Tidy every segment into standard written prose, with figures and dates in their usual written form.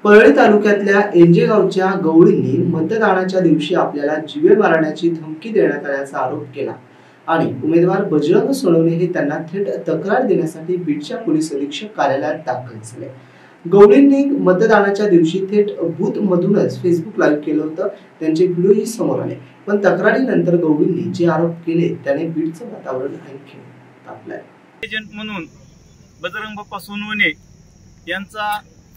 परळी तालुक्यातल्या एंजे गावच्या गवळींनी मतदानाच्या दिवशी आपल्याला जीवे मारण्याची धमकी देण्यात आल्याचा आरोप केला आणि उमेदवार बजरंग सोनवणे हे त्यांना थेट तक्रार देण्यासाठी बीडच्या पोलीस अधीक्षक कार्यालयात दाखल झाले। गवळींनी मतदानाच्या दिवशी थेट बूथ मधूनच फेसबुक लाईव्ह केलं होतं। त्यांचे व्हिडिओही समोर आले, पण तक्रारीनंतर गवळींनी जे आरोप केले त्याने बीडचं वातावरण आणखी तापलंय। एजंट म्हणून बजरंग बाप्पा सोनवणे यांचा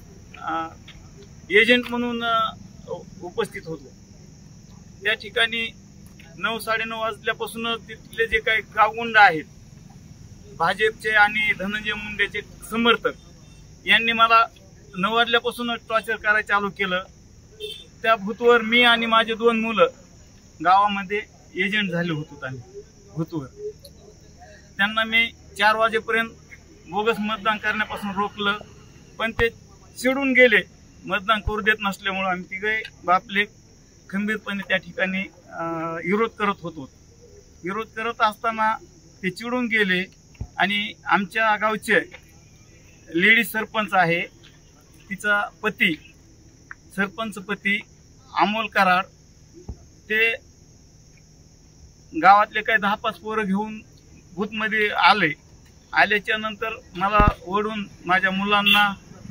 एजंट म्हणून उपस्थित होतो। त्या ठिकाणी 9-9:30 वाजल्यापासून तिथले जे काही गावगुंड आहेत, भाजपचे आणि धनंजय मुंडेचे समर्थक, यांनी मला 9 वाजल्यापासून टॉर्चर करायला चालू केलं। त्या भूतवर मी आणि माझे 2 मुलं गावामध्ये एजंट झाले होतो। आम्ही भूतवर त्यांना मी 4 वाजेपर्यंत बोगस मतदान करण्यापासून रोखलं, पण ते चिडून गेले। मतदान करू देत नसल्यामुळे आम्ही तिघे बापले खंबीरपणे त्या ठिकाणी विरोध करत होतो। विरोध करत असताना ते चिडून गेले आणि आमच्या गावचे लेडीज सरपंच आहे, तिचा पती, सरपंच पती अमोल कराड, ते गावातले काही 10-5 पोरं घेऊन बूथमध्ये आल्याच्या नंतर मला ओढून माझ्या मुलांना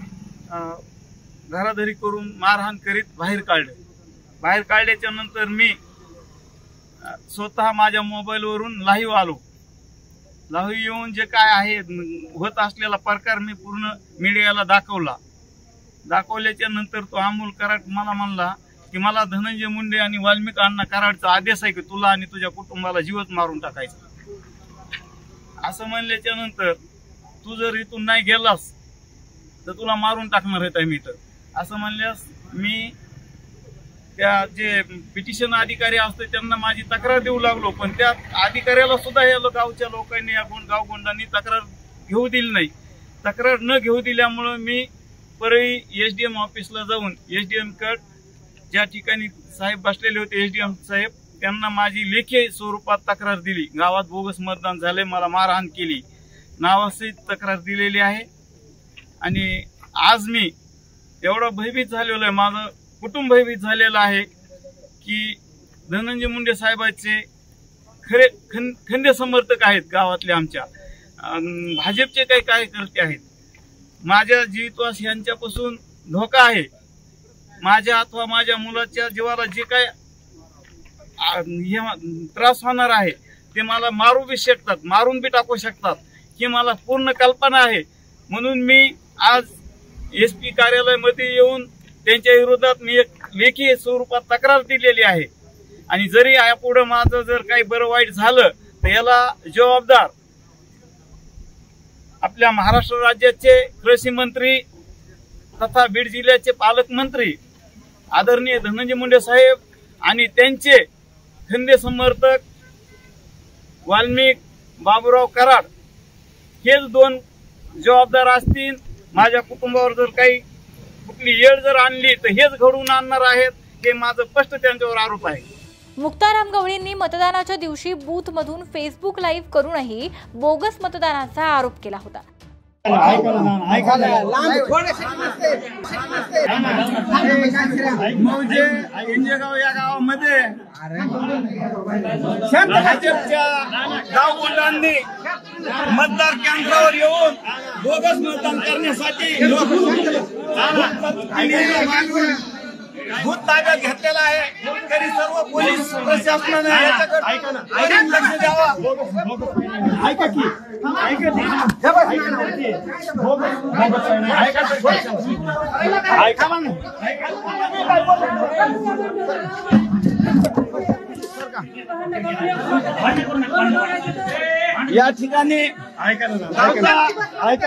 घराधरी करून मारहाण करीत बाहेर काढल्याच्या नंतर मी स्वतः माझ्या मोबाईलवरून लाईव्ह आलो। लाईव्ह येऊन जे काय आहे होत असलेला प्रकार मी पूर्ण मीडियाला दाखवल्याच्या नंतर तो अमोल कराड मला म्हणला की मला धनंजय मुंडे आणि वाल्मिक अण्णा कराडचा आदेश आहे की तुला आणि तुझ्या कुटुंबाला जीवच मारून टाकायचं। असं म्हणल्याच्या नंतर तू जर इथून नाही गेलास तर तुला मारून टाकणार आहे मी, तर असं म्हणल्यास मी त्या जे पिटिशन अधिकारी असते त्यांना माझी तक्रार देऊ लागलो, पण त्या अधिकाऱ्याला सुद्धा या गावच्या लोकांनी, या गावगुंडांनी तक्रार घेऊ दिली नाही। तक्रार न घेऊ दिल्यामुळे मी परळी एसडीएम ऑफिसला जाऊन एसडीएम कड ज्या ठिकाणी साहेब बसलेले होते, एसडीएम साहेब, त्यांना माझी लेखी स्वरूपात तक्रार दिली। गावात बोगस मतदान झाले, मला मारहाण केली नावासहित तक्रार दिलेली आहे। आणि आज मी एवढा भयभीत झालेलो आहे, माझं कुटुंब भयभीत झालेलं आहे की धनंजय मुंडे साहेबांचे खरे खंदे समर्थक आहेत गावातले, आमच्या भाजपचे काही कार्यकर्ते आहेत। माझ्या जीवितवास यांच्यापासून धोका आहे। माझ्या अथवा माझ्या मुलाच्या जीवाला जे काय त्रास होणार आहे ते मला मारू बी शकतात, मारून बी टाकू शकतात, ही मला पूर्ण कल्पना आहे। म्हणून मी आज SP कार्यालयामध्ये येऊन त्यांच्या विरोधात मी एक लेखी स्वरूपात तक्रार दिलेली आहे। आणि जरी यापुढे माझं जर काही बरं वाईट झालं तर याला जबाबदार आपल्या महाराष्ट्र राज्याचे कृषी मंत्री तथा बीड जिल्ह्याचे पालकमंत्री आदरणीय धनंजय मुंडे साहेब आणि त्यांचे खंदे समर्थक वाल्मिक बाबूराव कराड हेच 2 जबाबदार असतील। माझ्या कुटुंबावर जर काही कुठली येळ जर आणली तर हेच घडवून आणणार आहेत, हे माझं स्पष्ट त्यांच्यावर आरोप आहे। मुक्ताराम गवळींनी मतदानाच्या दिवशी बूथ मधून फेसबुक लाईव्ह करूनही बोगस मतदानाचा आरोप केला होता। एंजेगाव या गावामध्ये भाजपच्या गावगुंडांनी मतदार केंद्रावर येऊन बोगस मतदान करण्यासाठी बूथ ताब्यात घेतलेला आहे। तरी सर्व पोलीस प्रशासनाने याच्याकडे लक्ष द्यावा। या ठिकाणी